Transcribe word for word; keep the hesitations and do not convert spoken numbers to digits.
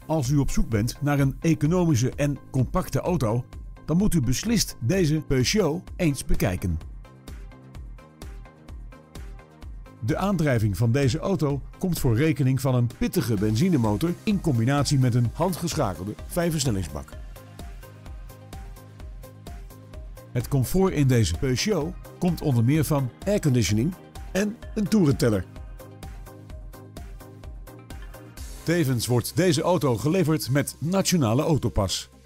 Als u op zoek bent naar een economische en compacte auto, dan moet u beslist deze Peugeot eens bekijken. De aandrijving van deze auto komt voor rekening van een pittige benzinemotor in combinatie met een handgeschakelde vijfversnellingsbak. Het comfort in deze Peugeot komt onder meer van airconditioning en een toerenteller. Tevens wordt deze auto geleverd met Nationale Autopas.